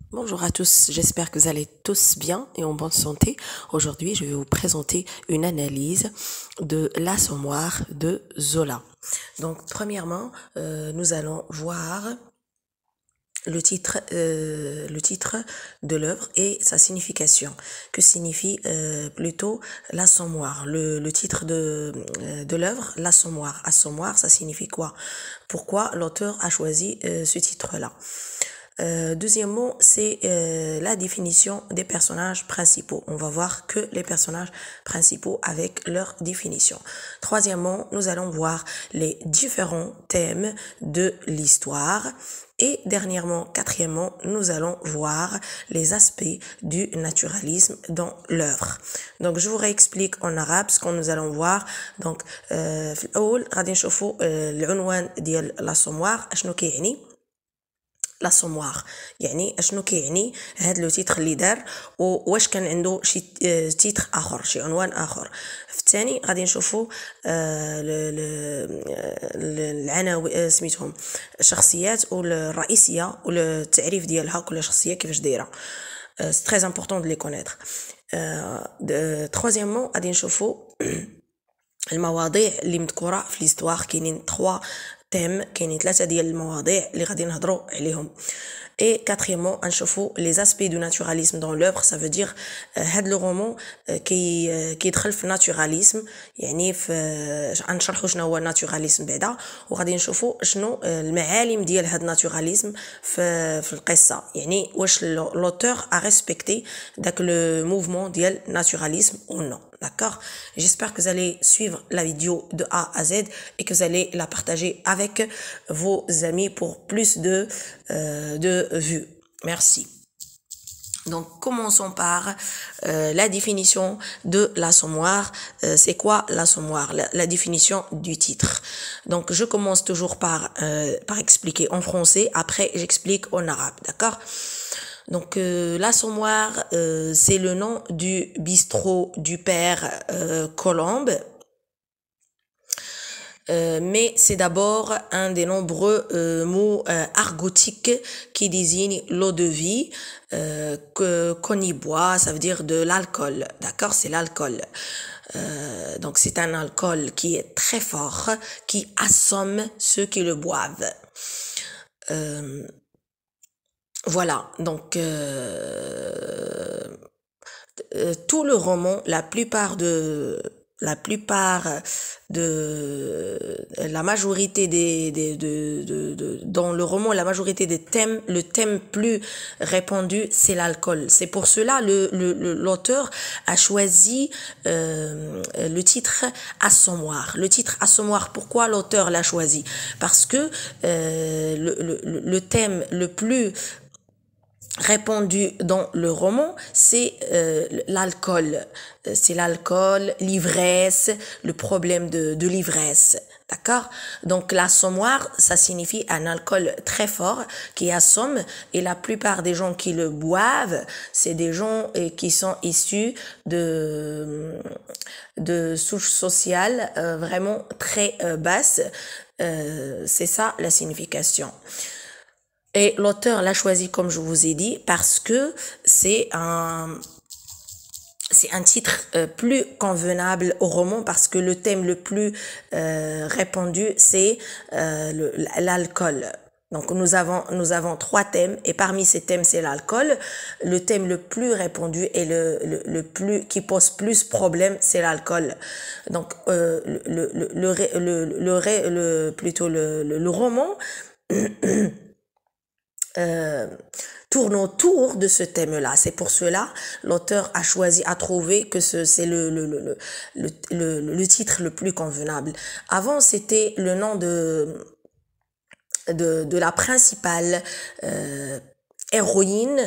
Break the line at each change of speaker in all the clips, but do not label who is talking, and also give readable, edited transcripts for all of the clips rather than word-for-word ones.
Bonjour à tous, j'espère que vous allez tous bien et en bonne santé. Aujourd'hui, je vais vous présenter une analyse de l'Assommoir de Zola. Donc, premièrement, nous allons voir le titre de l'œuvre et sa signification. Que signifie plutôt l'Assommoir? Le titre de l'œuvre, l'Assommoir. Assommoir, ça signifie quoi? Pourquoi l'auteur a choisi ce titre-là? Deuxièmement, c'est la définition des personnages principaux. On va voir que les personnages principaux avec leur définition. Troisièmement, nous allons voir les différents thèmes de l'histoire. Et dernièrement, quatrièmement, nous allons voir les aspects du naturalisme dans l'œuvre. Donc, je vous réexplique en arabe ce que nous allons voir. Donc, في الأول غادي نشوفوا العنوان ديال l'Assommoir اشنو كيعني. لاسوموار يعني اشنو كيعني هاد لو تيتر اللي دار واش كان عنده شي تيتر اخر شي عنوان اخر. في الثاني غادي نشوفوا العناوين سميتهم الشخصيات والرئيسيه والتعريف ديالها كل شخصيه كيفاش دايره. سي تري امبورطون دو لي كونيتر. troisièmement غادي نشوفوا المواضيع اللي مذكوره في ليستوار. كاينين 3 thèmes, كاينين 3 ديال المواضيع اللي غادي نهضروا عليهم. Et quatrièmement, نشوفوا les aspects du naturalisme dans l'œuvre. Ça veut dire هاد لو رومون كيدخل في الناتوراليزم، يعني في غنشرحوا شنو هو الناتوراليزم بعدا، وغادي نشوفوا شنو المعالم ديال هاد الناتوراليزم في القصه، يعني واش l'auteur a respecté داك le mouvement ديال naturalisme ou non. D'accord? J'espère que vous allez suivre la vidéo de A à Z et que vous allez la partager avec vos amis pour plus de vues. Merci. Donc, commençons par la définition de l'Assommoir. C'est quoi l'Assommoir? La définition du titre. Donc, je commence toujours par expliquer en français. Après, j'explique en arabe. D'accord? Donc, l'Assommoir, c'est le nom du bistrot du père Colombe. Mais c'est d'abord un des nombreux mots argotiques qui désignent l'eau de vie qu'on y boit. Ça veut dire de l'alcool, d'accord? C'est l'alcool. Donc c'est un alcool qui est très fort, qui assomme ceux qui le boivent. Voilà, donc tout le roman, la plupart de la majorité dans le roman, la majorité des thèmes, le thème plus répandu, c'est l'alcool. C'est pour cela l'auteur a choisi le titre Assommoir. Le titre Assommoir, pourquoi l'auteur l'a choisi? Parce que le thème le plus répandu dans le roman, c'est l'alcool. C'est l'alcool, l'ivresse, le problème de l'ivresse. D'accord? Donc l'assommoir, ça signifie un alcool très fort qui assomme, et la plupart des gens qui le boivent, c'est des gens qui sont issus de souches sociales vraiment très basses. C'est ça la signification. Et l'auteur l'a choisi, comme je vous ai dit, parce que c'est un titre plus convenable au roman, parce que le thème le plus répandu, c'est l'alcool. Donc nous avons 3 thèmes, et parmi ces thèmes, c'est l'alcool. Le thème le plus répandu et le plus qui pose plus problème, c'est l'alcool. Donc le roman tourne autour de ce thème-là. C'est pour cela l'auteur a choisi, a trouvé que c'est le titre le plus convenable. Avant, c'était le nom de la principale héroïne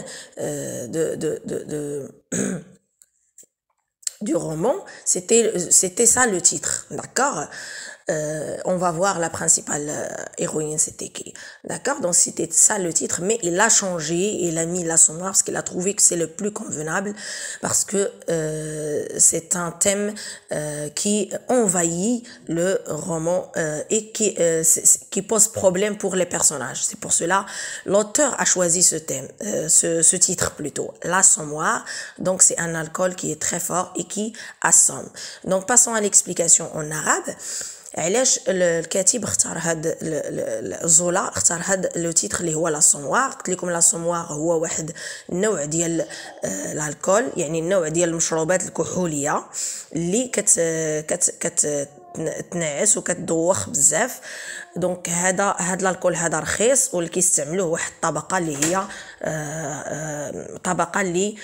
du roman. C'était ça le titre, d'accord? on va voir la principale héroïne, c'était qui. D'accord? Donc c'était ça le titre, mais il a changé, il a mis l'assommoir parce qu'il a trouvé que c'est le plus convenable, parce que c'est un thème qui envahit le roman et qui pose problème pour les personnages. C'est pour cela l'auteur a choisi ce thème, ce titre plutôt, l'assommoir. Donc c'est un alcool qui est très fort et qui assomme. Donc passons à l'explication en arabe. علاش الكاتب اختار هاد زولا اختار هاد لو تيتر اللي هو لاسوموار. قلت لكم لاسوموار هو واحد النوع ديال الالكول، يعني النوع ديال المشروبات الكحوليه اللي كت تنعس وكتدوخ بزاف. دونك هاد الالكول هذا رخيص، واللي كيستعملوه واحد الطبقه اللي هي طبقه اللي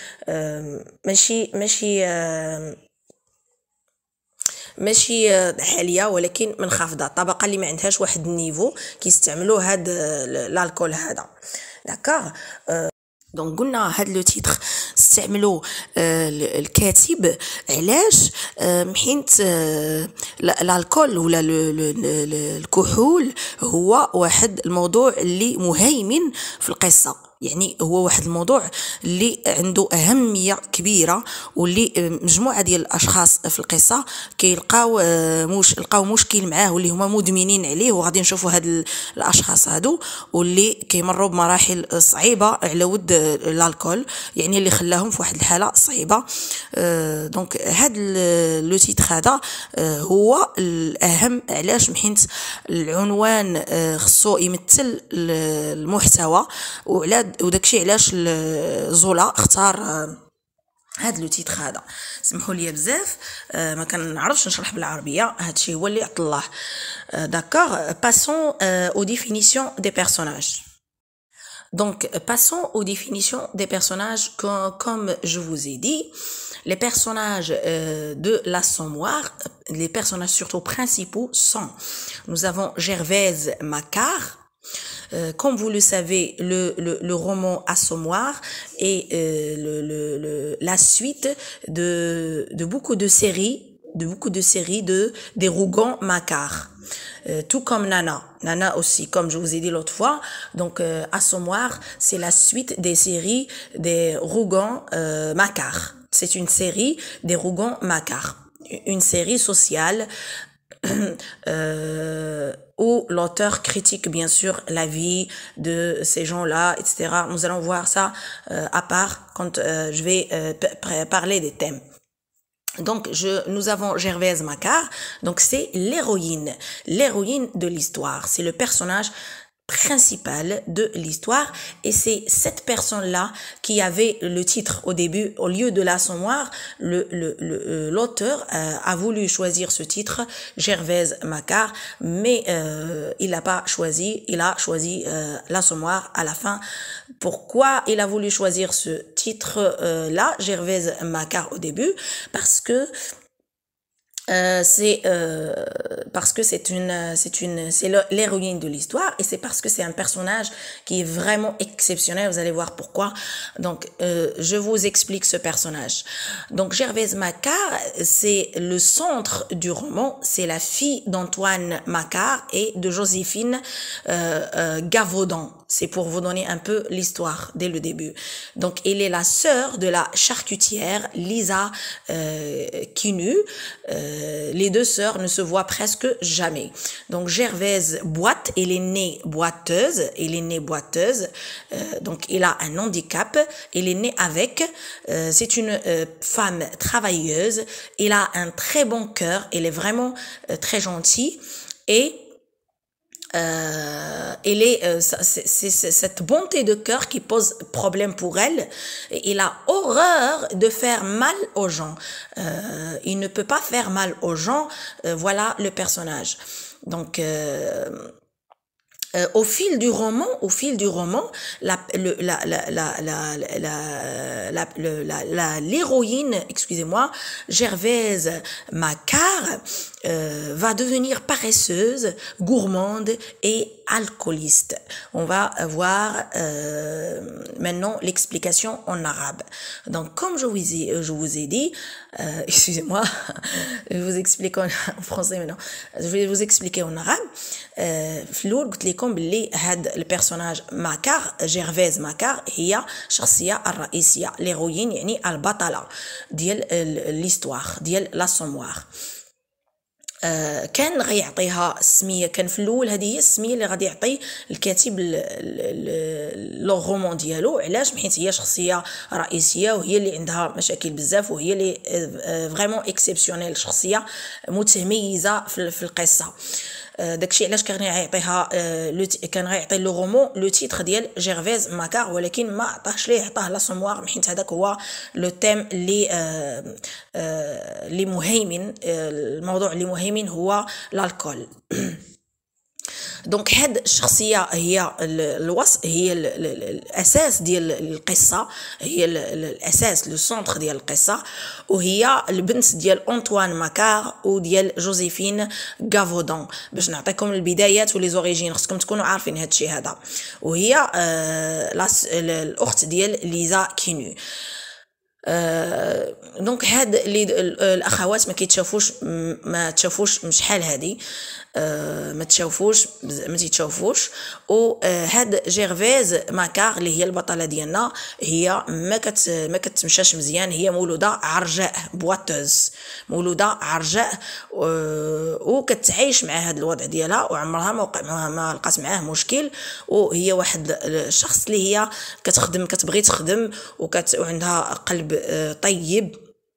ماشي عاليه، ولكن منخفضه، الطبقه اللي ما عندهاش واحد النيفو كيستعملوا هاد الالكول هذا. داكوغ. دونك قلنا هاد لو تيتر استعملوا الكاتب علاش حيت الالكول ولا الكحول هو واحد الموضوع اللي مهيمن في القصه، يعني هو واحد الموضوع اللي عنده أهمية كبيرة، واللي مجموعة ديال الأشخاص في القصة لقاو مشكل معاه، واللي هما مدمنين عليه، وغادي نشوفوا هاد الأشخاص هادو واللي كيمروا بمراحل صعيبة على ود الالكول، يعني اللي خلاهم في واحد الحالة صعيبة. دونك هاد لو تيتر هذا هو الأهم. علاش؟ حيت العنوان خصو يمثل المحتوى، وداكشي علاش زولا اختار هاد لو تيتر هذا. سمحوا لي بزاف ما كنعرفش نشرح بالعربيه، هادشي هو اللي عطى الله. داكوغ. passons aux définitions des personnages. Donc passons aux définitions des personnages. Comme je vous ai dit, les personnages de l'assommoir, les personnages surtout principaux sont, nous avons Gervaise Macquart. Comme vous le savez, le roman Assommoir est la suite de beaucoup de séries des Rougon-Macquart. Tout comme Nana aussi, comme je vous ai dit l'autre fois. Donc Assommoir, c'est la suite des séries des Rougon-Macquart. C'est une série des Rougon-Macquart, une série sociale où l'auteur critique bien sûr la vie de ces gens-là, etc. Nous allons voir ça à part quand je vais parler des thèmes. Donc nous avons Gervaise Macquart, donc c'est l'héroïne de l'histoire, c'est le personnage principal de l'histoire, et c'est cette personne-là qui avait le titre au début. Au lieu de l'assommoir, l'auteur a voulu choisir ce titre, Gervaise Macquart, mais il n'a pas choisi, il a choisi l'assommoir à la fin. Pourquoi il a voulu choisir ce titre-là, Gervaise Macquart au début? Parce que c'est l'héroïne de l'histoire, et c'est parce que c'est un personnage qui est vraiment exceptionnel. Vous allez voir pourquoi. Donc je vous explique ce personnage. Donc Gervaise Macquart, c'est le centre du roman, c'est la fille d'Antoine Macquart et de Joséphine Gavaudan. C'est pour vous donner un peu l'histoire dès le début. Donc elle est la sœur de la charcutière Lisa Quinu. Les deux sœurs ne se voient presque jamais. Donc Gervaise boite, elle est née boiteuse, donc elle a un handicap, elle est née avec, c'est une femme travailleuse, elle a un très bon cœur, elle est vraiment très gentille, et c'est cette bonté de cœur qui pose problème pour elle. Il a horreur de faire mal aux gens. Il ne peut pas faire mal aux gens. Voilà le personnage. Donc au fil du roman, l'héroïne, Gervaise Macquart, va devenir paresseuse, gourmande et alcooliste. On va voir maintenant l'explication en arabe. Donc comme je vous ai dit, excusez-moi, je vous explique en français maintenant. Je vais vous expliquer en arabe. في الأول قلت لكم بلي هاد البيرسوناج ماكار جيرفيز ماكار هي الشخصية الرئيسية ليغوين يعني البطلة ديال ليستوار ديال لاسوموار. كان غيعطيها السميه، كان في الاول هذه هي السميه اللي غادي يعطي الكاتب لو رومون ديالو. علاش؟ حيت هي شخصيه رئيسيه وهي اللي عندها مشاكل بزاف وهي اللي فريمون اكسيبسيونيل، شخصيه متميزه في القصه. داكشي علاش كان غيعطيها كان غيعطي لو رومون لو تيتر ديال جيرفيز ماكار، ولكن ما عطاش ليه، عطاه لاسوموار، حيت هذاك هو لو تيم اللي مهيمن، الموضوع اللي مهيمن هو الكحول. دونك هاد الشخصيه هي هي الاساس ديال القصه، هي الاساس لو سونتر ديال القصه، وهي البنت ديال انطوان ماكار وديال جوزيفين غافودون. باش نعطيكم البدايات ولي زوريجين خصكم تكونوا عارفين هاد الشيء هذا. وهي الاخت ديال ليزا كينو. دونك هاد الاخوات ما تشوفوش شحال هادي، ما تيتشوفوش. و هاد جيرفيز ماكار اللي هي البطله ديالنا هي ما كتمشاش مزيان، هي مولوده عرجاء، بواتوز، مولوده عرجاء، وكتعيش مع هاد الوضع ديالها، وعمرها ما لقات معاه مشكل. وهي واحد الشخص اللي هي كتبغي تخدم وعندها قلب طيب،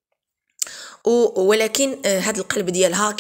ولكن هذا القلب ديالها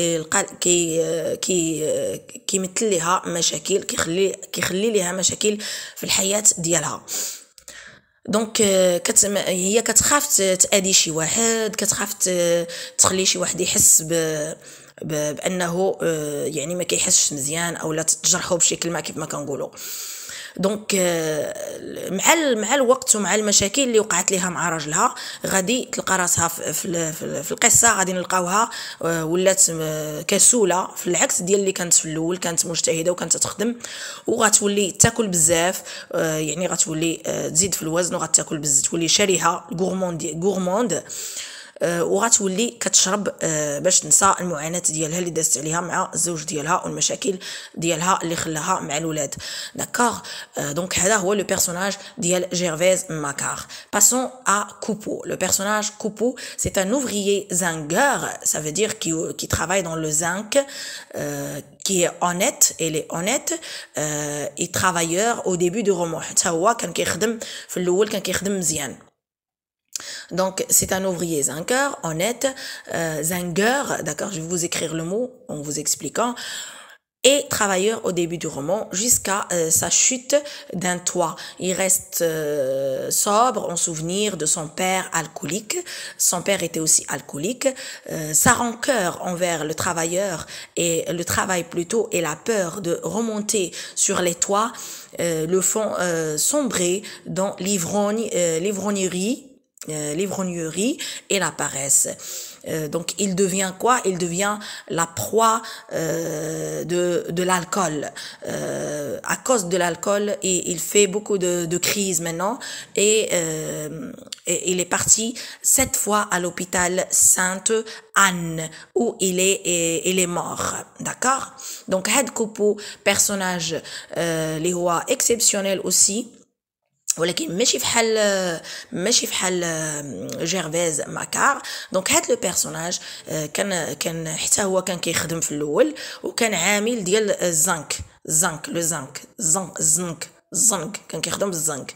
كيمثل لها مشاكل، كيخلي لها مشاكل في الحياة ديالها. دونك هي كتخاف تأذي شي واحد، كتخاف تخلي شي واحد يحس بانه يعني ما كيحسش مزيان او لا تجرحه بشي كلمه كيف ما كنقولوا. دونك مع الوقت ومع المشاكل اللي وقعت لها مع راجلها غادي تلقى راسها في القصه غادي نلقاوها ولات كسوله، في العكس ديال اللي كانت في الاول، كانت مجتهده وكانت تخدم، وغتولي تاكل بزاف، يعني غتولي تزيد في الوزن وغتاكل بزاف، تولي شرهه غورموند، وغتولي كتشرب باش تنسى المعاناه ديالها اللي دازت عليها مع الزوج ديالها والمشاكل ديالها اللي خلاها مع الولاد. داكوغ. دونك هذا هو لو بيرسوناج ديال جيرفيز ماكار. Passons à Coupeau. Le personnage Coupeau, c'est un ouvrier zingueur, ça veut dire qui travaille dans le zinc, qui est honnête, il est honnête et travailleur au début du roman. حتى هو كان كيخدم في الاول، كان كيخدم مزيان. Donc c'est un ouvrier zingueur, honnête, zingueur, d'accord, je vais vous écrire le mot en vous expliquant, et travailleur au début du roman jusqu'à sa chute d'un toit. Il reste sobre en souvenir de son père alcoolique. Son père était aussi alcoolique. Sa rancœur envers le travailleur et le travail plutôt et la peur de remonter sur les toits le font sombrer dans l'ivrognerie et la paresse. Donc il devient quoi? Il devient la proie de l'alcool. À cause de l'alcool, il fait beaucoup de crises maintenant, et il est parti 7 fois à l'hôpital Sainte-Anne où il est mort. D'accord? Donc Had Coupeau, personnage اللي هو exceptionnel aussi، ولكن ماشي فحال جيرفيز ماكار. دونك هاد لو بيرسوناج كان حتى هو كان كيخدم في الاول، وكان عامل ديال الزنك كان كيخدم بالزنك.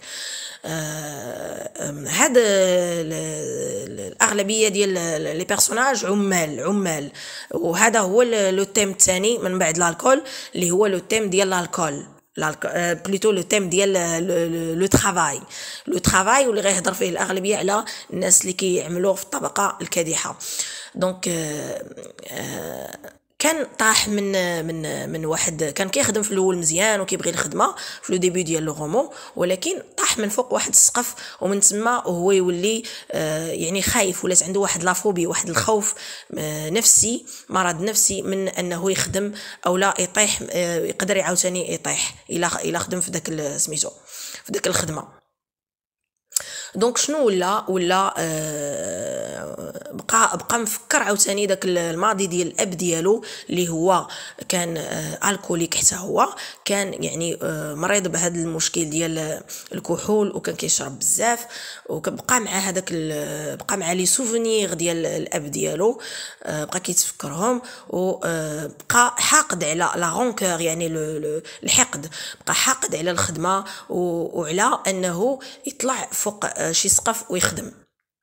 هاد الاغلبيه ديال لي بيرسوناج عمال، وهذا هو لو تيم الثاني من بعد الالكول اللي هو لو تيم ديال الالكول، plutôt le thème ديال le travail واللي غيهضر فيه الاغلبيه على الناس اللي كيعملوا في الطبقه الكادحه. دونك كان طاح من واحد كان كيخدم في الاول مزيان وكيبغي الخدمه في لو ديبي ديال لو رومون، ولكن طاح من فوق واحد السقف، ومن تما وهو يولي يعني خايف، ولات عنده واحد لافوبي، واحد الخوف نفسي، مرض نفسي من انه يخدم او لا يطيح، يقدر عاوتاني يطيح الا خدم في داك سميتو في داك الخدمه. دونك شنو ولا بقى مفكر عاوتاني داك الماضي ديال الاب ديالو اللي هو كان الكوليك حتى هو كان يعني مريض بهذا المشكل ديال الكحول وكان كيشرب بزاف وكبقى مع هذاك بقى مع لي سوفونير ديال الاب ديالو بقى كيتفكرهم وبقى حاقد على لا رونكور يعني الحقد بقى حاقد على الخدمه وعلى انه يطلع فوق شي سقف ويخدم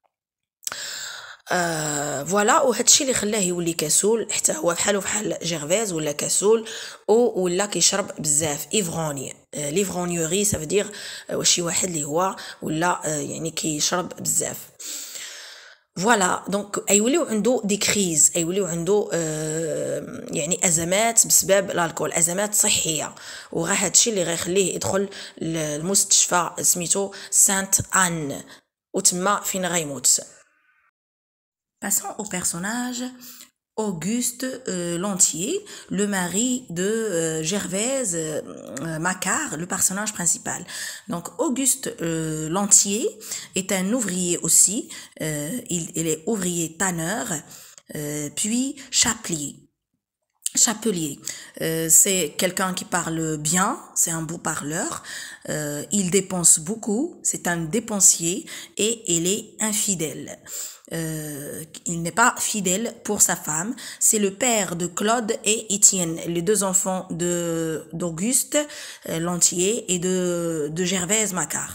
فوالا وهادشي اللي خلاه يولي كسول حتى هو بحالو بحال جيرفيز ولا كسول ولا كيشرب بزاف ايفغوني ليفغونيوري سافدير شي واحد اللي هو ولا يعني كيشرب بزاف فوالا دونك ايوليو عنده دي كريز ايوليو عنده يعني ازمات بسبب الكحول ازمات صحيه وغا هادشي اللي غيخليه يدخل المستشفى سميتو سانت ان وتما فين غيموت. Passons au personnage Auguste Lantier, le mari de Gervaise Macquart, le personnage principal. Donc Auguste Lantier est un ouvrier aussi, il est ouvrier tanneur, puis chapelier. C'est quelqu'un qui parle bien, c'est un beau parleur, il dépense beaucoup, c'est un dépensier et il est infidèle. Il n'est pas fidèle pour sa femme. C'est le père de Claude et Étienne, les deux enfants d'Auguste Lantier et de Gervaise Macquart.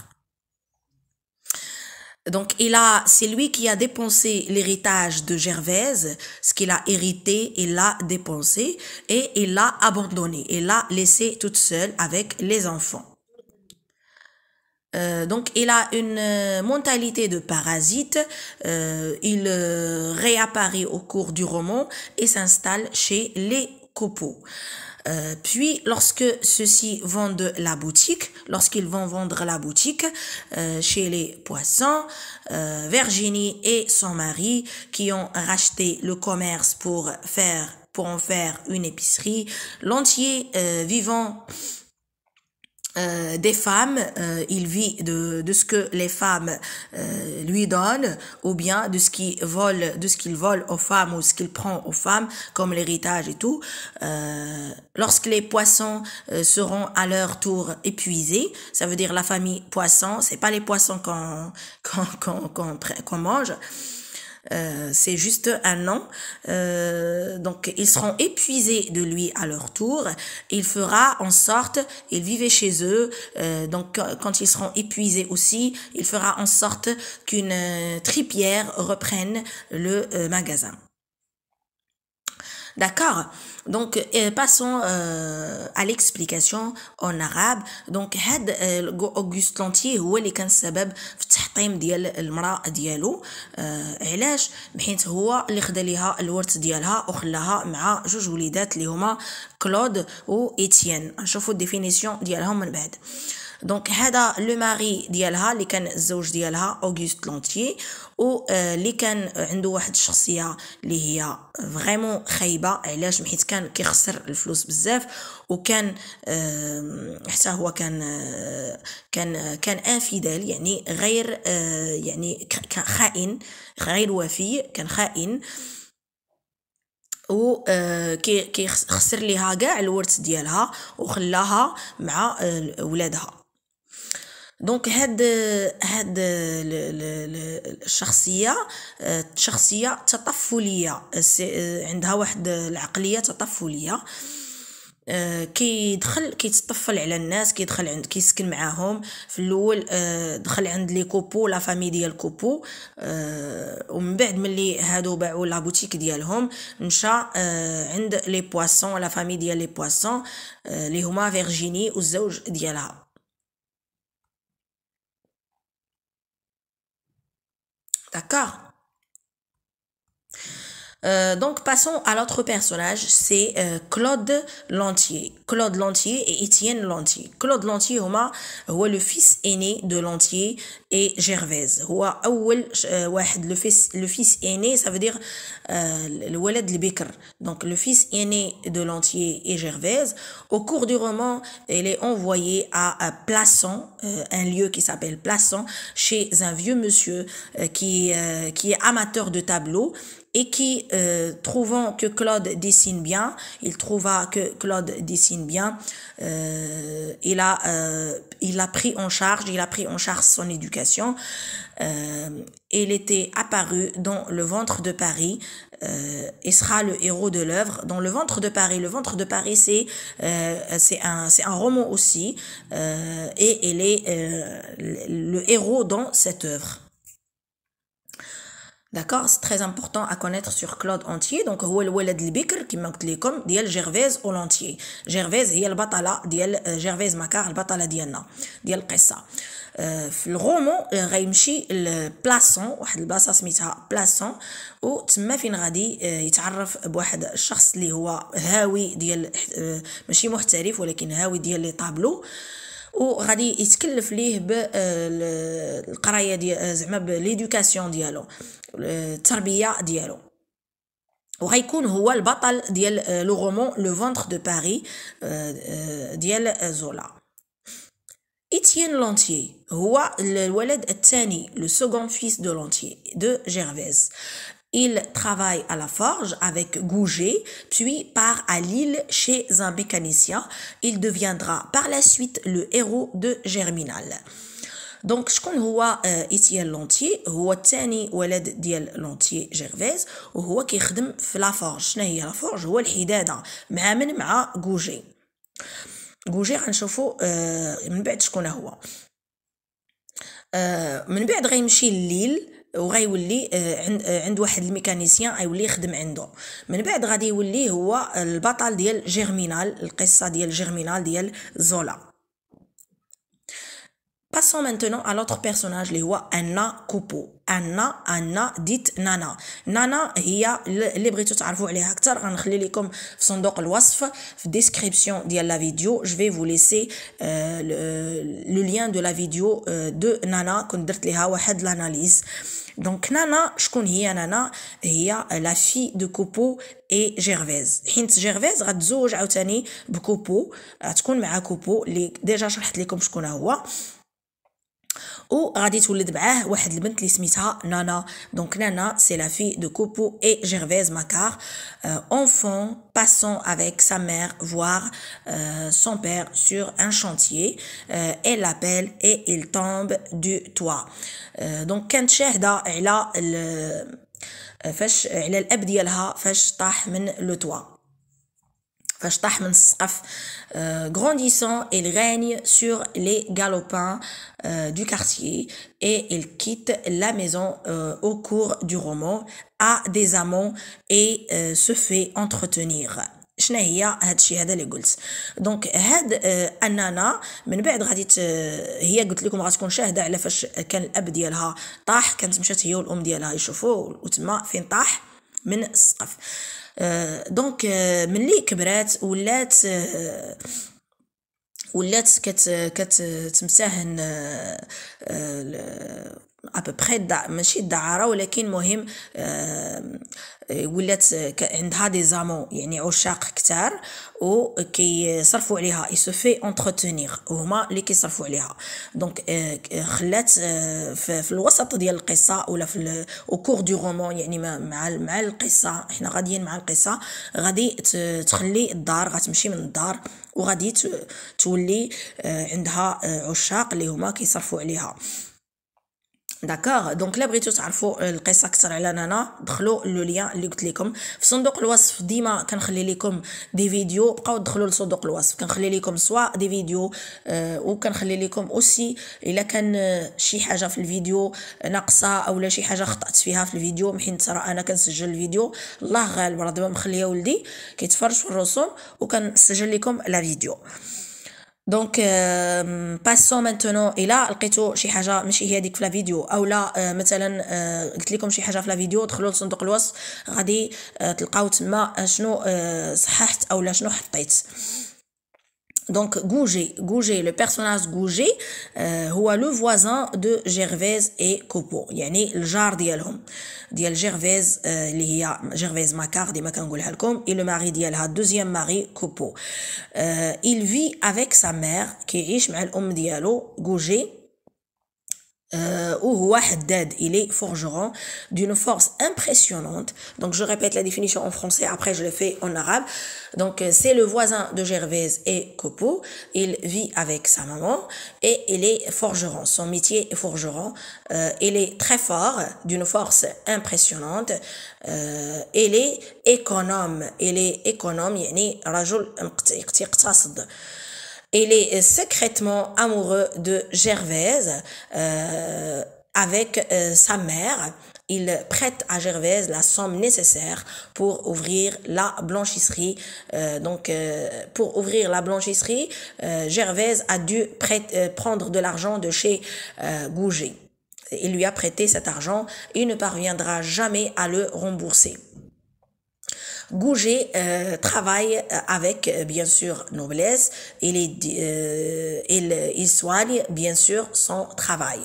Donc c'est lui qui a dépensé l'héritage de Gervaise, ce qu'il a hérité, il l'a dépensé et il l'a abandonné, il l'a laissé toute seule avec les enfants. Donc il a une mentalité de parasite, il réapparaît au cours du roman et s'installe chez les copeaux. Puis lorsque ceux-ci vendent la boutique, lorsqu'ils vont vendre la boutique chez les Poissons, Virginie et son mari qui ont racheté le commerce pour en faire une épicerie, Lantier vivant des femmes, il vit de ce que les femmes lui donnent ou bien de ce qu'il vole aux femmes ou ce qu'il prend aux femmes comme l'héritage et tout. Lorsque les poissons seront à leur tour épuisés, ça veut dire la famille poisson, c'est pas les poissons qu'on mange. C'est juste un nom. Donc ils seront épuisés de lui à leur tour. Il fera en sorte, il vivait chez eux, donc quand ils seront épuisés aussi, il fera en sorte qu'une tripière reprenne le magasin. D'accord. Donc passons à l'explication en arabe. Donc هاد Auguste Lantier هو اللي كان السبب في التحطيم ديال المراه ديالو. علاش؟ بحيث هو اللي خدا ليها الورث ديالها وخلاها مع جوج وليدات اللي هما كلود و إيتيان. نشوفوا الديفينيسيون ديالهم من بعد. دونك هذا لو ماري ديالها اللي كان الزوج ديالها اوغست لونتيي و اللي كان عنده واحد الشخصيه اللي هي فريمون خايبه. علاش؟ حيت كان كيخسر الفلوس بزاف وكان حتى هو كان انفيدال يعني غير يعني خائن غير وفي كان خائن و كي خسر ليها كاع الورث ديالها وخلاها مع ولادها. دونك هاد شخصيه تطفليه عندها واحد العقليه تطفليه. كيتطفل على الناس كيسكن معاهم. في الاول دخل عند لي كوبو لا فامي ديال كوبو ومن بعد ملي هادو باعوا لا بوتيك ديالهم مشى عند لي بواسون لا فامي ديال لي بواسون اللي هما فيرجيني والزوج ديالها. D'accord. Donc passons à l'autre personnage, c'est Claude Lantier. Claude Lantier et Étienne Lantier. Claude Lantier هو le fils aîné de Lantier et Gervaise. هو أول واحد le fils aîné, ça veut dire الولد البكر. Donc le fils aîné de Lantier et Gervaise. Au cours du roman, il est envoyé à Plassans, un lieu qui s'appelle Plassans, chez un vieux monsieur qui est amateur de tableaux et qui, trouvant que Claude dessine bien, il trouva que Claude dessine bien, il a pris en charge son éducation. Il était apparu dans Le Ventre de Paris, et sera le héros de l'œuvre. Dans Le Ventre de Paris, c'est un roman aussi, et il est le héros dans cette œuvre. D'accord, c'est très important à connaître sur Claude Lantier. Donc هو الولد البكر كما قلت لكم ديال جيرفيز ولانتيي. جيرفيز هي البطله ديال جيرفيز ماكار، البطله ديالنا ديال القصه. في الغومون غيمشي لبلاصون، واحد البلاصه سميتها بلاصون، وتما فين غادي يتعرف بواحد الشخص اللي هو هاوي ديال ماشي محترف ولكن هاوي ديال لي طابلو، وغادي يتكلف ليه بالقرايه ديال زعما باليدوكاسيون ديالو، التربيه ديالو، وغيكون هو البطل ديال لو رومان لو فونتر دو باري ديال زولا. Étienne Lantier هو الولد الثاني, le second fils de Lantier, de Gervaise. Il travaille à la forge avec Gouget, puis part à Lille chez un mécanicien. Il deviendra par la suite le héros de Germinal. Donc شكون هو إتيان لونتي؟ هو الثاني ولد ديال لونتي جيرفيز، وهو كيخدم في لافورج. شنو هي لافورج؟ هو الحداده. مع غوجي. غوجي غنشوفو من بعد شكون هو. من بعد غيمشي لليل وغيولي عند واحد الميكانيسيان غيولي يخدم عنده. من بعد غادي يولي هو البطل ديال جيرمينال، القصه ديال جيرمينال ديال زولا. Passons maintenant à l'autre personnage اللي هو أنا كوبو. أنا ديت نانا. نانا هي اللي بغيتو تعرفوا عليها أكثر غنخلي لكم في صندوق الوصف في الديسكريبسيون ديال لا فيديو. Je vais vous laisser le lien de la vidéo de نانا كنت درت ليها واحد l'analyse. Donc نانا شكون هي؟ نانا هي la fille de كوبو et جيرفيز. حيت جيرفيز غتزوج عاوتاني بكوبو، غتكون مع كوبو اللي ديجا شرحت لكم شكون هو، وغادي تولد معاه واحد البنت اللي سميتها نانا. دونك نانا سي لا في دو كوبو اي جيرفيز ماكار. Enfant passant avec sa mère voir son père sur un chantier. Elle l'appelle et il tombe du toit. دونك كانت شاهده على فاش على الاب ديالها فاش طاح من لو توا، فاش طاح من السقف. Grandissant, il règne sur les galopins du quartier et il quitte la maison au cours du roman, a des amants et se fait entretenir. شنو هي هاد الشيء هذا اللي قلت؟ دونك هاد انانا من بعد غادي هي قلت لكم غتكون شاهده على فاش كان الاب ديالها طاح، كانت مشات هي والام ديالها يشوفوا وتما فين طاح من السقف. دونك ملي كبرات ولات كتمتهن ابري ماشي الدعاره ولكن مهم ولات عندها دي زامون يعني عشاق كتار وكيصرفوا عليها يسوفي انترتينير هما اللي كيصرفوا عليها. دونك خلات في الوسط ديال القصه ولا في او دو رومان يعني مع القصه احنا غاديين مع القصه غادي تخلي الدار غتمشي من الدار وغادي تولي عندها عشاق اللي هما كيصرفوا عليها. داكوغ دونك لا بغيتو تعرفوا القصه اكثر على نانا دخلوا لو لين اللي قلت لكم في صندوق الوصف. ديما كنخلي لكم دي فيديو، بقاو تدخلوا لصندوق الوصف كنخلي لكم سواء دي فيديو وكنخلي لكم اوسي الا كان شي حاجه في الفيديو ناقصه اولا شي حاجه خطات فيها في الفيديو، حيت راه انا كنسجل الفيديو الله غالب راه دابا مخليه ولدي كيتفرج في الرسوم وكنسجل لكم لا فيديو. دونك باسون مانتونون الى لقيتو شي حاجه ماشي هي هذيك في لا فيديو اولا مثلا قلت لكم شي حاجه في لا فيديو دخلوا لصندوق الوصف غادي تلقاو تما شنو صححت اولا شنو حطيت. Donc Gouget, le personnage Gouget هو le voisin de Gervaise et Copo يعني الجار ديال Gervaise اللي هي Gervaise Macquart ديما كنقولها لكم et le mari ديالها deuxième mari Copo. Il vit avec sa mère كيعيش مع الأم ديالو Gouget. Ou haddad, il est forgeron d'une force impressionnante. Donc je répète la définition en français, après je le fais en arabe. Donc c'est le voisin de Gervaise et Copo. Il vit avec sa maman et il est forgeron. Son métier est forgeron. Il est très fort, d'une force impressionnante. Il est économe. Il est économe, يعني رجل يقتصد. Il est secrètement amoureux de Gervaise avec sa mère. Il prête à Gervaise la somme nécessaire pour ouvrir la blanchisserie. Pour ouvrir la blanchisserie, Gervaise a dû prendre de l'argent de chez Gouget. Il lui a prêté cet argent. Il ne parviendra jamais à le rembourser. Gouget travaille avec bien sûr noblesse, il soigne bien sûr son travail.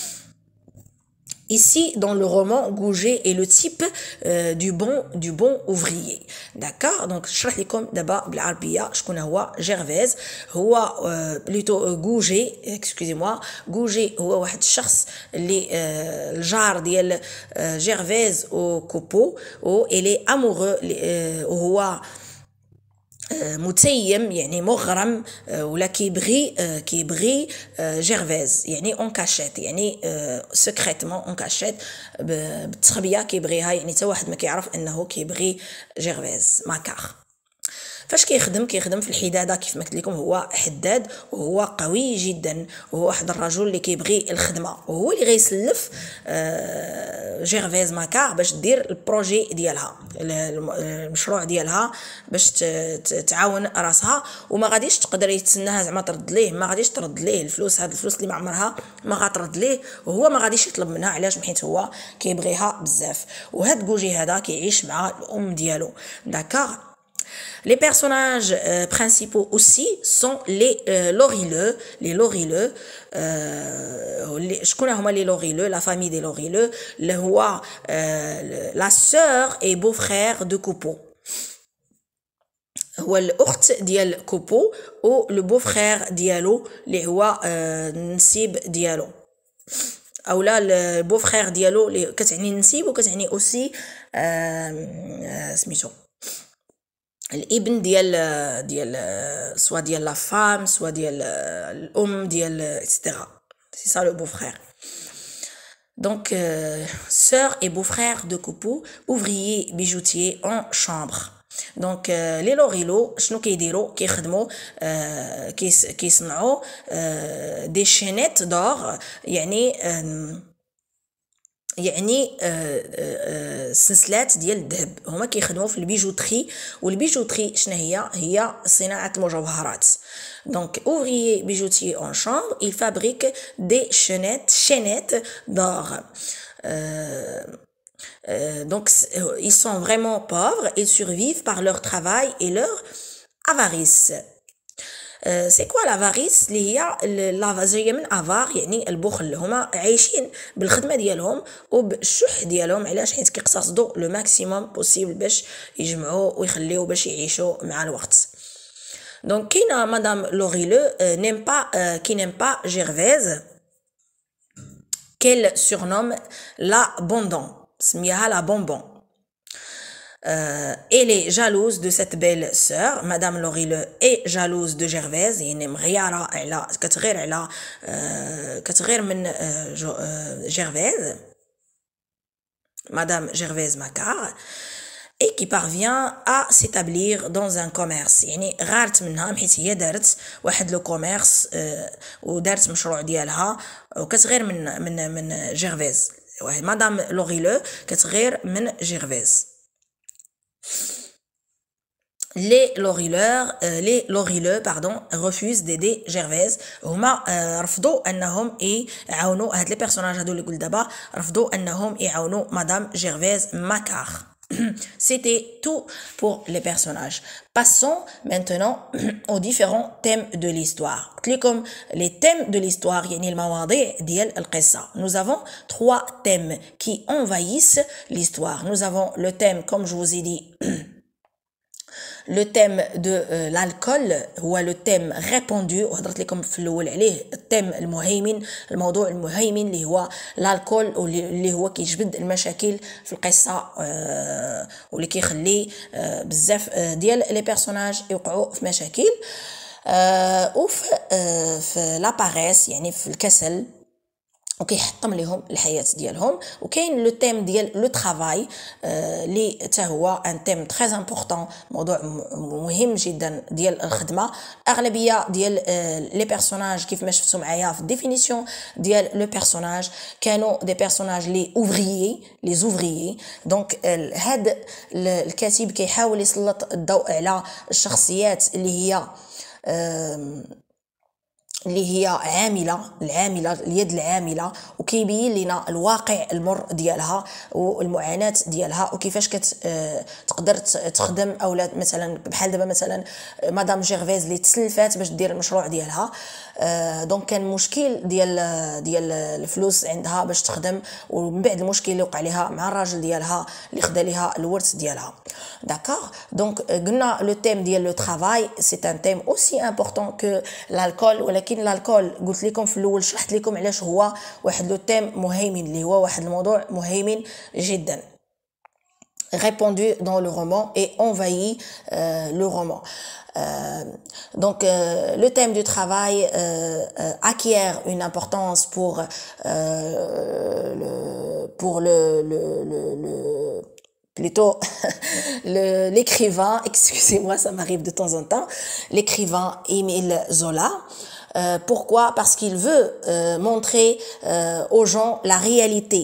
Ici, dans le roman, Gouget est le type du bon ouvrier. D'accord? Donc, je vais vous d'abord بالعربية شكون هو Gervaise. هو plutôt Gouget, excusez-moi. Gouget هو واحد الشخص اللي الجار ديال Gervaise و Copo و il est amoureux وهو متيم يعني مغرم ولا كيبغي جيرفيز يعني اون كاشيت يعني سكريتمون اون كاشيت بالتخبيه كيبغيها يعني حتى واحد ما كيعرف انه كيبغي جيرفيز ماكار. فاش كيخدم في الحداده كيف ما قلت لكم هو حداد وهو قوي جدا وهو واحد الرجل اللي كيبغي الخدمه وهو اللي غيسلف جيرفيز ماكار باش دير البروجي ديالها المشروع ديالها باش تعاون راسها وما غاديش تقدر يتسناها زعما ترد ليه ما غاديش ترد ليه الفلوس هاد الفلوس اللي ما عمرها ما غاترد ليه وهو ما غاديش يطلب منها علاش حيت هو كيبغيها بزاف. وهاد كوجي هذا كيعيش مع الام ديالو. داكار. Les personnages principaux aussi sont les Lorileux. Les Lorileux, je connais les Lorileux, la famille des Lorileux, le roi, la sœur et beau-frère de Copo. هو الأخت ديال كوبو و le beau-frère ديالو اللي هو نسيب ديالو اولا البو-frère ديالو اللي كتعني نسيب وكتعني اوسي سميتو الابن ديال سوا ديال لا فام سوا ديال الام ديال اكسترا سي سا لو beau-frère. Donc sœur et beau-frère de Copo, ouvrier bijoutier en chambre. دونك لي لوريلو شنو كيديروا كيخدموا كيصنعوا دي شينيت دور يعني سلسلات ديال الذهب. هما كيخدموا في البيجوتري والبيجوتري شنو هي صناعه المجوهرات. Donc ouvrier bijoutier en chambre, il fabrique des chaînettes d'or. Donc ils sont vraiment pauvres, ils survivent par leur travail et leur avarice. C'est quoi l'avarice اللي هي زي من افار يعني البخل. هما عايشين بالخدمه ديالهم وبالشح ديالهم علاش حيت كيقتصدوا لو ماكسيموم بوسيبل باش يجمعوا ويخليو باش يعيشوا مع الوقت. Donc كاينه مدام لوريلو qui n'aime pas Gervaise qu'elle surnomme la bonbon. سميها la bonbon. Elle est jalouse de cette belle sœur. Madame Lorileux est jalouse de Gervaise. يعني مغيرة على كتغير من Gervaise. Madame Gervaise Macquart. Et qui parvient à s'établir dans un commerce. يعني غارت منها حيت هي دارت واحد لو كوميرس ودارت مشروع ديالها وكتغير من جيرفيز. مدام لوريلو كتغير من جيرفيز.
les Lorilleux pardon refusent d'aider Gervaise. هما رفضوا انهم يعاونوا هاد لي بيرسوناج هادو اللي قلت دابا رفضوا انهم يعاونوا مدام Gervaise Macquart. C'était tout pour les personnages. Passons maintenant aux différents thèmes de l'histoire. Comme les thèmes de l'histoire, يعني المواضيع ديال القصة. Nous avons 3 thèmes qui envahissent l'histoire. Nous avons le thème, comme je vous ai dit, le thème de l'alcool هو le thème répandu وهضرت لكم في الاول عليه الثيم المهيمن الموضوع المهيمن اللي هو الالكول اللي هو كيجبد المشاكل في القصه واللي كيخلي بزاف ديال لي بيرسوناج يوقعوا في مشاكل في لا باريس يعني في الكسل وكيحطم لهم الحياه ديالهم. وكاين لو تيم ديال لو طرافاي اللي حتى هو ان تيم تري امبورطون موضوع مهم جدا ديال الخدمه. اغلبيه ديال لي بيرسوناج كيف ما شفتوا معايا في الديفينيسيون ديال لو بيرسوناج كانوا دي بيرسوناج لي اوفريي لي زوفريي. دونك هاد الكاتب كيحاول يسلط الضوء على الشخصيات اللي هي العامله اليد العامله وكيبين لنا الواقع المر ديالها والمعاناه ديالها وكيفاش تقدر تخدم اولا مثلا بحال دابا مثلا مدام جيرفيز اللي تسلفات باش دير المشروع ديالها. دونك كان مشكل ديال الفلوس عندها باش تخدم ومن بعد المشكل اللي وقع ليها مع الراجل ديالها اللي خدا ليها الورث ديالها. داكوغ دونك قلنا لو تيم ديال لو طرافاي سي ان تيم اوسي امبورطون كو الالكول. ولكن الالكول قلت لكم في الاول شرحت لكم علاش هو واحد لو تيم مهيمن اللي هو واحد الموضوع مهيمن جدا répandu dans le roman et envahit le roman. Donc le thème du travail acquiert une importance pour plutôt l'écrivain, excusez-moi, ça m'arrive de temps en temps, l'écrivain Émile Zola. Pourquoi? Parce qu'il veut montrer aux gens la réalité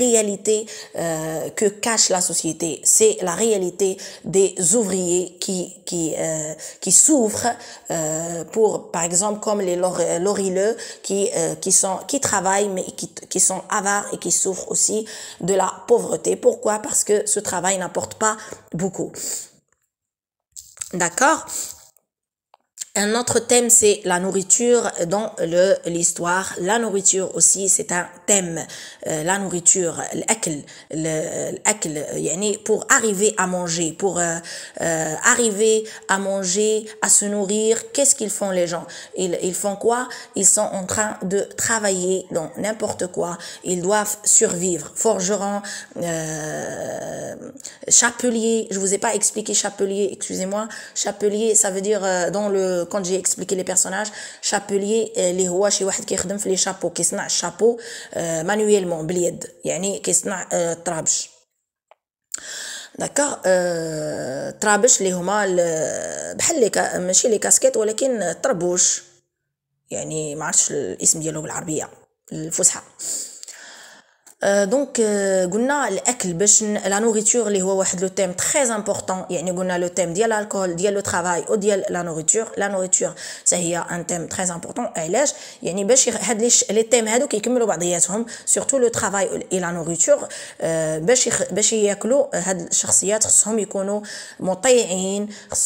que cache la société. C'est la réalité des ouvriers qui souffrent pour, par exemple, comme les Lorilleux qui travaillent mais qui sont avares et qui souffrent aussi de la pauvreté. Pourquoi? Parce que ce travail n'apporte pas beaucoup. D'accord? Un autre thème, c'est la nourriture dans l'histoire. La nourriture aussi, c'est un thème. La nourriture, الأكل, يعني pour arriver à manger, pour arriver à manger, à se nourrir, qu'est-ce qu'ils font les gens? Ils font quoi? Ils sont en train de travailler dans n'importe quoi. Ils doivent survivre. Forgeron, chapelier, je vous ai pas expliqué chapelier, excusez-moi. Chapelier, ça veut dire quand j'ai expliqué les personnages, chapelier اللي هو شي واحد كيخدم في لي شابو كيصنع الشابو مانويلمون باليد يعني كيصنع طرابش. داكوغ طرابش اللي هما بحال ماشي لي كاسكيت ولكن طربوش يعني ما عرفتش الاسم ديالو بالعربيه الفصحى. دونك قلنا الاكل باش لا نوريتور اللي هو واحد لو تيم تري امبورطون. يعني قلنا لو تيم ديال الكول ديال لو طرافاي او ديال لا نوريتور حتى هي ان تيم تري امبورطون. علاش؟ يعني باش هاد لي تيم هادو كيكملوا بعضياتهم سورتو لو طرافاي اي لا نوريتور. باش ياكلوا هاد الشخصيات خصهم يكونوا مطيعين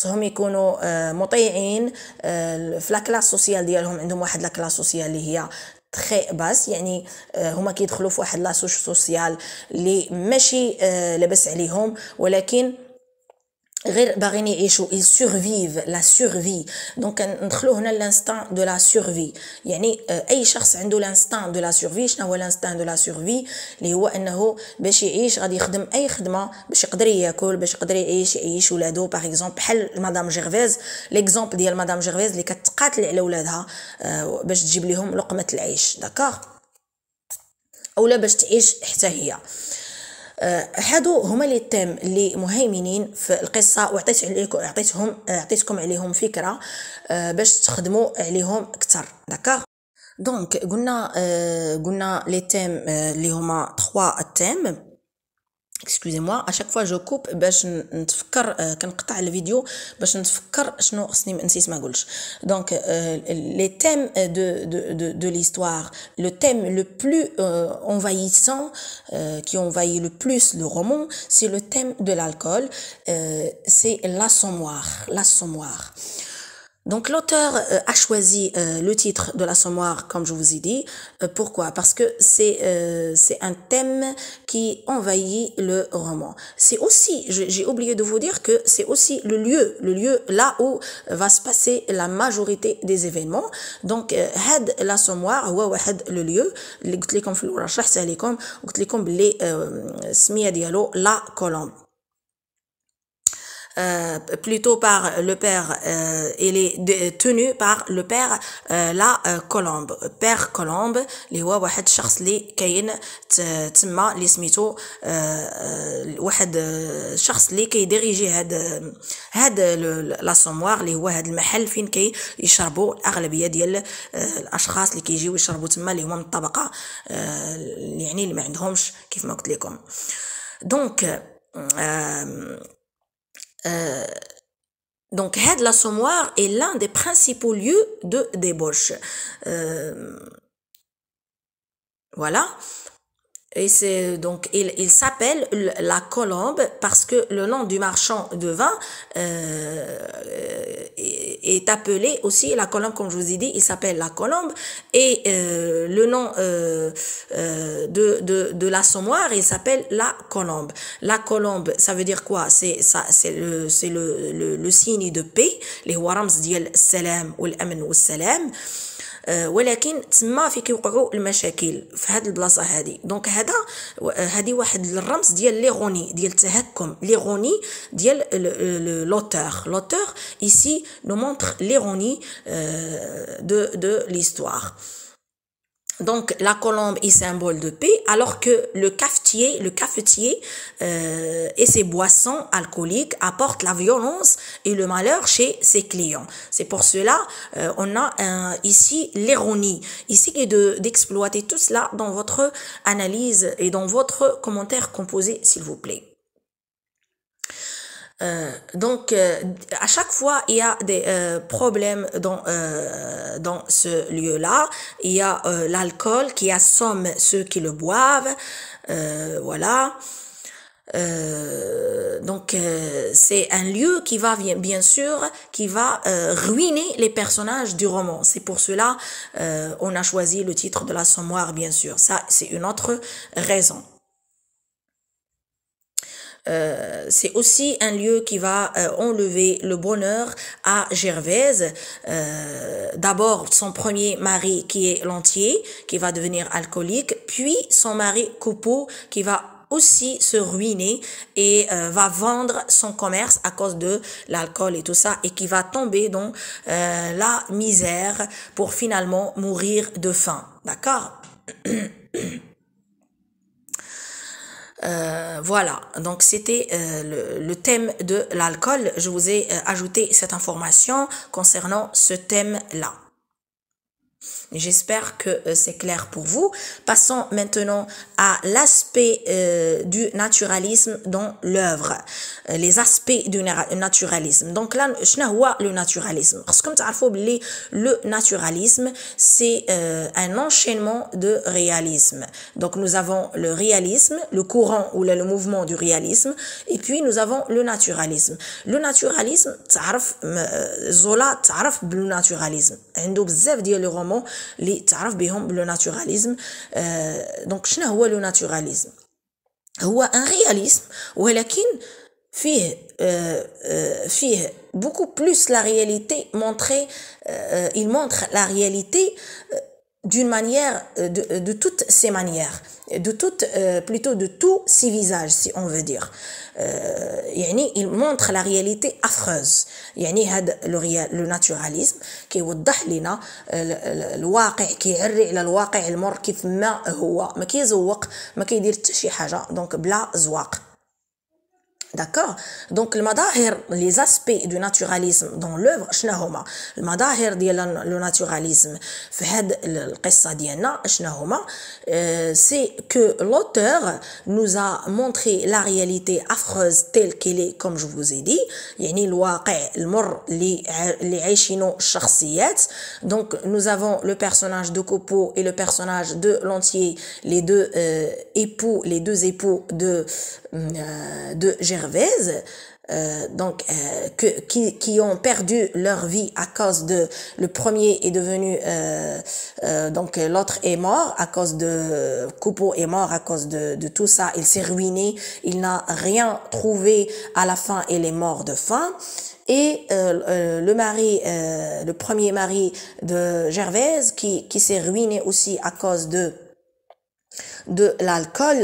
في لا كلاس سوسيال ديالهم. عندهم واحد لا كلاس سوسيال اللي هي تري باس يعني هما كيدخلوا في واحد لاسوش سوسيال اللي ماشي لاباس عليهم ولكن غير باغيين يعيشوا. ils survivent la survie. دونك ندخلوا هنا l'instinct de la survie. يعني اي شخص عنده l'instinct de la survie. شنو هو l'instinct de la survie؟ اللي هو انه باش يعيش غادي يخدم اي خدمه باش يقدر ياكل باش يقدر يعيش ولادو. باغ اكزومبل بحال مدام جيرفيز ليكزامبل ديال مدام جيرفيز اللي كتقاتل على ولادها باش تجيب لهم لقمه العيش. داكوغ اولا باش تعيش حتى هي. هادو هما لي تيم اللي مهيمنين في القصه وعطيتكم عليهم فكره باش تخدموا عليهم اكثر. داكوغ دونك قلنا لي تيم اللي هما 3 تيم excusez-moi, à chaque fois je coupe باش نتفكر كنقطع الفيديو باش نتفكر شنو خصني نسيت ما قلتش. Donc les thèmes de l'histoire, le thème le plus envahissant qui envahit le plus le roman, c'est le thème de l'alcool, c'est l'assommoir. Donc l'auteur a choisi le titre de l'assommoir comme je vous ai dit. Pourquoi? Parce que c'est un thème qui envahit le roman. C'est aussi, j'ai oublié de vous dire que c'est aussi le lieu là où va se passer la majorité des événements. Donc هاد l'assommoir هو واحد le lieu اللي قلت لكم في الأول شرحتها لكم وقلت لكم بلي السمية ديالو لا كولومب. Plutôt par le père, il est tenu par le père la Colombe, père Colombe اللي هو واحد الشخص اللي كاين تما اللي سميتو واحد الشخص اللي كيديريجي هاد لاسوموار اللي هو هاد المحل فين كيشربوا الاغلبيه ديال الاشخاص اللي كيجيو يشربوا تما اللي هما من الطبقه يعني اللي ما عندهمش كيف ما قلت لكم. دونك donc l'assommoir est l'un des principaux lieux de débauche. Voilà. Et c'est donc il s'appelle la Colombe parce que le nom du marchand de vin est appelé aussi la Colombe, comme je vous ai dit, il s'appelle la Colombe, et le nom de l'assommoir, il s'appelle la Colombe. La Colombe, ça veut dire quoi? C'est le signe de paix, les ورمز ديال السلام والأمن والسلام. ولكن تما في كيوقعوا المشاكل في هذه البلاصه هذه. دونك هذه واحد الرمز ديال ليغوني ديال التهكم ليغوني ديال l'auteur ici nous montre l'ironie de l'histoire. Donc la colombe est symbole de paix, alors que le cafetier et ses boissons alcooliques apportent la violence et le malheur chez ses clients. C'est pour cela on a ici l'ironie, ici est d'exploiter tout cela dans votre analyse et dans votre commentaire composé, s'il vous plaît. Donc à chaque fois il y a des problèmes dans ce lieu-là. Il y a l'alcool qui assomme ceux qui le boivent, voilà. Donc c'est un lieu qui va bien sûr qui va ruiner les personnages du roman. C'est pour cela on a choisi le titre de l'assommoir, bien sûr. Ça c'est une autre raison. C'est aussi un lieu qui va enlever le bonheur à Gervaise. D'abord son premier mari qui est Lantier, qui va devenir alcoolique, puis son mari Coupeau qui va aussi se ruiner et va vendre son commerce à cause de l'alcool et tout ça, et qui va tomber dans la misère pour finalement mourir de faim. D'accord? Voilà, donc c'était le thème de l'alcool. Je vous ai ajouté cette information concernant ce thème-là. J'espère que c'est clair pour vous. Passons maintenant à l'aspect du naturalisme dans l'œuvre. Les aspects du naturalisme. Donc là, شنو هو le naturalisme? Parce que تعرفوا بلي le naturalisme c'est un enchaînement de réalisme. Donc nous avons le réalisme, le courant ou le mouvement du réalisme, et puis nous avons le naturalisme. Le naturalisme تعرف زولا تعرف بالناتوراليزم. عنده بزاف ديال لي رومون اللي تعرف بهم بلو ناتوراليزم. دونك شنو هو لو ناتوراليزم؟ هو ان رياليزم ولكن فيه beaucoup plus la réalité montrée. Il montre la réalité d'une manière, de toutes ces manières, plutôt de tous ces visages, si on veut dire. يعني il montre la réalité affreuse. يعني هذا le naturalisme كيوضح لنا الواقع، كيعري على الواقع المر كيف ما هو، ما كيزوق، ما كيدير حتى شي حاجه، دونك بلا زواق. D'accord. Donc les aspects du naturalisme dans l'œuvre شنو هما المظاهر ديال le naturalisme في هاد القصة ديالنا شنو هما c'est que l'auteur nous a montré la réalité affreuse telle qu'elle est comme je vous ai dit يعني الواقع المر اللي عايشينو الشخصيات. donc nous avons le personnage de Coupeau et le personnage de Lantier, les deux époux de Gervaise, qui ont perdu leur vie à cause de le premier est devenu donc l'autre est mort à cause de Coupeau est mort à cause de tout ça, il s'est ruiné, il n'a rien trouvé à la fin, il est mort de faim. Et le premier mari de Gervaise qui s'est ruiné aussi à cause de l'alcool.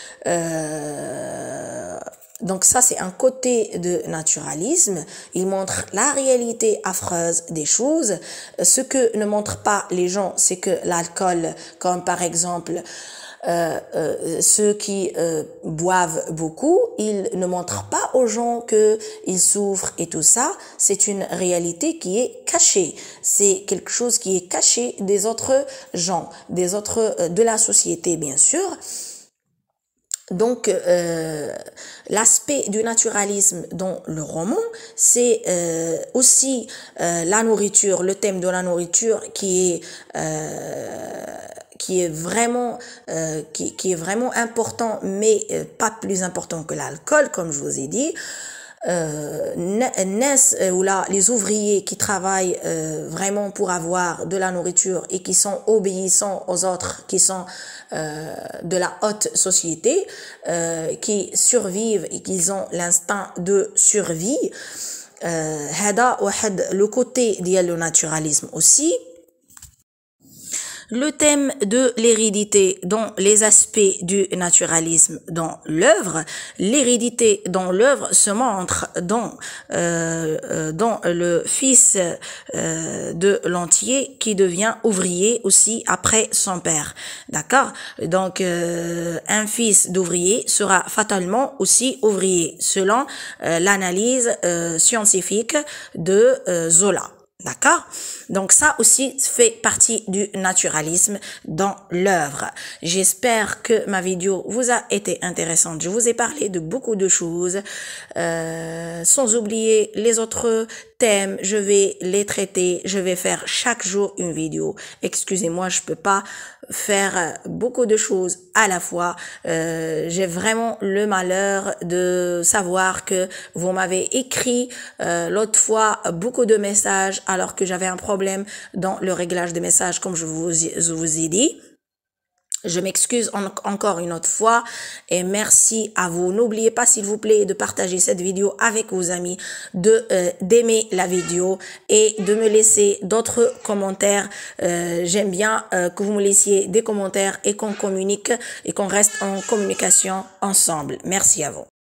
Donc ça, c'est un côté de naturalisme. Il montre la réalité affreuse des choses. Ce que ne montrent pas les gens, c'est que l'alcool, comme par exemple ceux qui boivent beaucoup, ils ne montrent pas aux gens qu'ils souffrent et tout ça. C'est une réalité qui est cachée. C'est quelque chose qui est caché des autres gens, de la société, bien sûr. Donc, l'aspect du naturalisme dans le roman, c'est aussi la nourriture, le thème de la nourriture qui est vraiment important, mais pas plus important que l'alcool, comme je vous ai dit. Ou là, les ouvriers qui travaillent vraiment pour avoir de la nourriture et qui sont obéissants aux autres, qui sont de la haute société, qui survivent et qui ont l'instinct de survie. Le côté ديال le naturalisme aussi. Le thème de l'hérédité dans les aspects du naturalisme dans l'œuvre. L'hérédité dans l'œuvre se montre dans le fils de Lantier qui devient ouvrier aussi après son père. D'accord? Donc, un fils d'ouvrier sera fatalement aussi ouvrier selon l'analyse scientifique de Zola. D'accord? Donc ça aussi fait partie du naturalisme dans l'œuvre. J'espère que ma vidéo vous a été intéressante. Je vous ai parlé de beaucoup de choses, sans oublier les autres thèmes. Je vais les traiter. Je vais faire chaque jour une vidéo. Excusez-moi, je peux pas faire beaucoup de choses à la fois. J'ai vraiment le malheur de savoir que vous m'avez écrit l'autre fois beaucoup de messages alors que j'avais un problème dans le réglage des messages comme je vous ai dit. Je m'excuse encore une autre fois et merci à vous. N'oubliez pas s'il vous plaît de partager cette vidéo avec vos amis, d'aimer la vidéo et de me laisser d'autres commentaires. J'aime bien que vous me laissiez des commentaires et qu'on communique et qu'on reste en communication ensemble. Merci à vous.